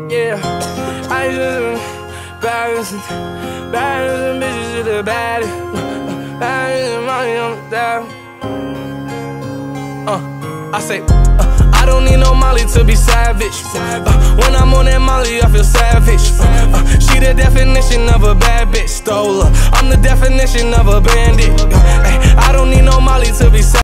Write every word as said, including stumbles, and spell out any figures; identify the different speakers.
Speaker 1: Yeah, I just balance, balance, bitches to the baddest. Balance, money on the dial. Uh, I say, uh, I don't need no Molly to be savage. Uh, when I'm on that Molly, I feel savage. Uh, uh, she the definition of a bad bitch. Stole her. I'm the definition of a bandit. Uh, ay, I don't need no Molly to be savage.